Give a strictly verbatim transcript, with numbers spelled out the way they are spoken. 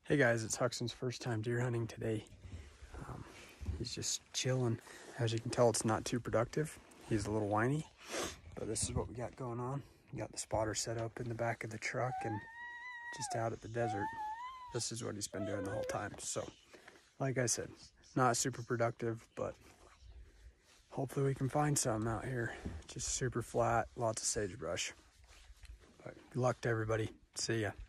Hey guys, it's Huxton's first time deer hunting today. Um, he's just chilling. As you can tell, it's not too productive. He's a little whiny, but this is what we got going on. We got the spotter set up in the back of the truck and just out at the desert. This is what he's been doing the whole time. So, like I said, not super productive, but hopefully we can find some out here. Just super flat, lots of sagebrush. But good luck to everybody. See ya.